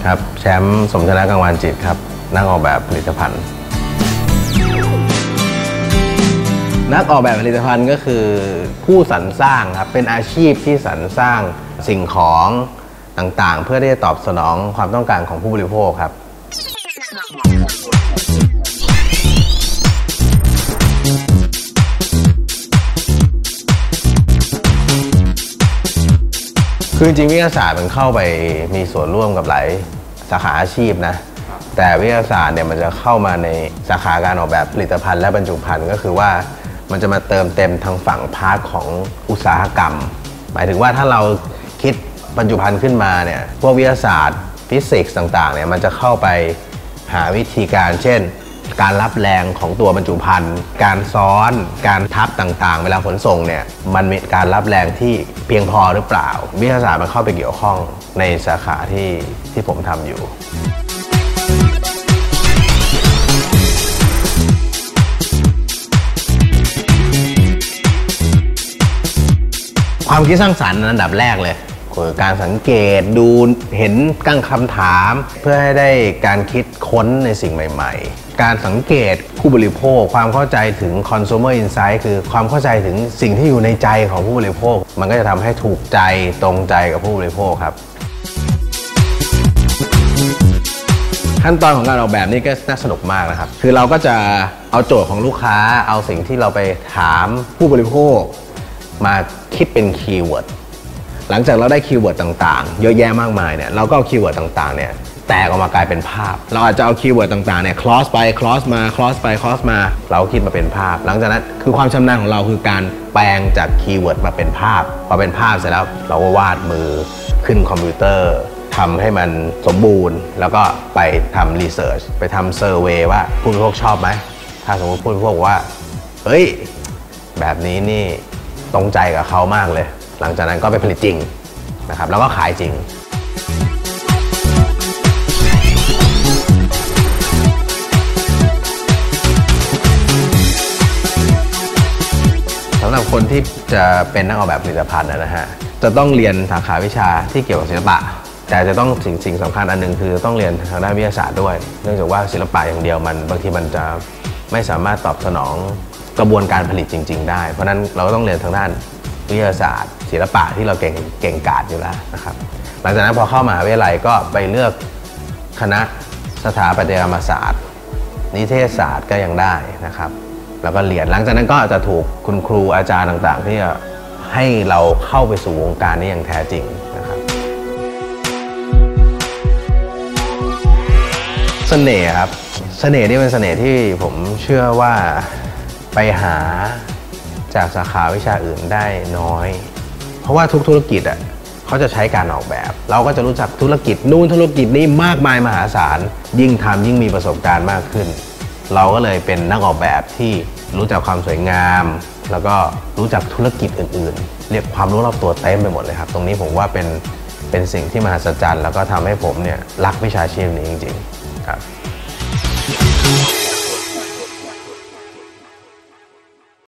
ครับแชมป์สมชนะกังวานจิตครับนักออกแบบผลิตภัณฑ์นักออกแบบผลิตภัณฑ์ก็คือผู้สรรสร้างครับเป็นอาชีพที่สรรสร้างสิ่งของต่างๆเพื่อที่จะตอบสนองความต้องการของผู้บริโภคครับคือจริงวิทยาศาสตร์มันเข้าไปมีส่วนร่วมกับหลายสาขาอาชีพนะแต่วิทยาศาสตร์เนี่ยมันจะเข้ามาในสาขาการออกแบบผลิตภัณฑ์และบรรจุภัณฑ์ก็คือว่ามันจะมาเติมเต็มทางฝั่งพาร์ทของอุตสาหกรรมหมายถึงว่าถ้าเราคิดบรรจุภัณฑ์ขึ้นมาเนี่ยพวกวิทยาศาสตร์ฟิสิกส์ต่างๆเนี่ยมันจะเข้าไปหาวิธีการเช่นการรับแรงของตัวบรรจุภัณฑ์การซ้อนการทับต่างๆเวลาขนส่งเนี่ยมันมีการรับแรงที่เพียงพอหรือเปล่าวิทยาศาสตร์มันเข้าไปเกี่ยวข้องในสาขาที่ผมทำอยู่ความคิดสร้างสรรค์อันดับแรกเลยคือการสังเกตดูเห็นตั้งคำถามเพื่อให้ได้การคิดค้นในสิ่งใหม่ๆการสังเกตผู้บริโภคความเข้าใจถึง consumer insight คือความเข้าใจถึงสิ่งที่อยู่ในใจของผู้บริโภคมันก็จะทำให้ถูกใจตรงใจกับผู้บริโภคครับขั้นตอนของการออกแบบนี้ก็น่าสนุกมากนะครับคือเราก็จะเอาโจทย์ของลูกค้าเอาสิ่งที่เราไปถามผู้บริโภคมาคิดเป็นคีย์เวิร์ดหลังจากเราได้คีย์เวิร์ดต่างๆเยอะแยะมากมายเนี่ยเราก็เอาคีย์เวิร์ดต่างๆเนี่ยแตกออกมากลายเป็นภาพเราอาจจะเอาคีย์เวิร์ดต่างๆเนี่ยคลอสไปคลอสมาคลอสไปคลอสมาเราคิดมาเป็นภาพหลังจากนั้นคือความชำนาญของเราคือการแปลงจากคีย์เวิร์ดมาเป็นภาพพอเป็นภาพเสร็จแล้วเราก็วาดมือขึ้นคอมพิวเตอร์ทำให้มันสมบูรณ์แล้วก็ไปทำรีเสิร์ชไปทำเซอร์เวย์ว่าผู้บริโภคชอบไหมถ้าสมมติผู้บริโภคว่าเฮ้ยแบบนี้นี่ตรงใจกับเขามากเลยหลังจากนั้นก็ไปผลิตจริงนะครับแล้วก็ขายจริงสำหรับคนที่จะเป็นนักออกแบบผลิตภัณฑ์นะฮะจะต้องเรียนสาขาวิชาที่เกี่ยวกับศิลปะแต่จะต้องสิ่งสำคัญอันนึงคือต้องเรียนทางด้านวิทยาศาสตร์ด้วยเนื่องจากว่าศิลปะอย่างเดียวมันบางทีมันจะไม่สามารถตอบสนองกระบวนการผลิตจริงๆได้เพราะนั้นเราก็ต้องเรียนทางด้านวิทยาศาสตร์ศิลปะที่เราเก่งกาจอยู่แล้วนะครับหลังจากนั้นพอเข้ามหาวิทยาลัยก็ไปเลือกคณะสถาปัตยกรรมศาสตร์นิเทศศาสตร์ก็ยังได้นะครับแล้วก็เรียนหลังจากนั้นก็จะถูกคุณครูอาจารย์ต่างๆที่จะให้เราเข้าไปสู่วงการนี้อย่างแท้จริงนะครับเสน่ห์ครับเสน่ห์นี่เป็นเสน่ห์ที่ผมเชื่อว่าไปหาจากสาขาวิชาอื่นได้น้อยเพราะว่าทุกธุรกิจอ่ะเขาจะใช้การออกแบบเราก็จะรู้จักธุรกิจนู่นธุรกิจนี้มากมายมหาศาลยิ่งทำยิ่งมีประสบการณ์มากขึ้นเราก็เลยเป็นนักออกแบบที่รู้จักความสวยงามแล้วก็รู้จักธุรกิจอื่นๆเรียกความรู้รอบตัวเต็มไปหมดเลยครับตรงนี้ผมว่าเป็นสิ่งที่มหัศจรรย์แล้วก็ทำให้ผมเนี่ยรักวิชาชีพนี้จริงๆครับ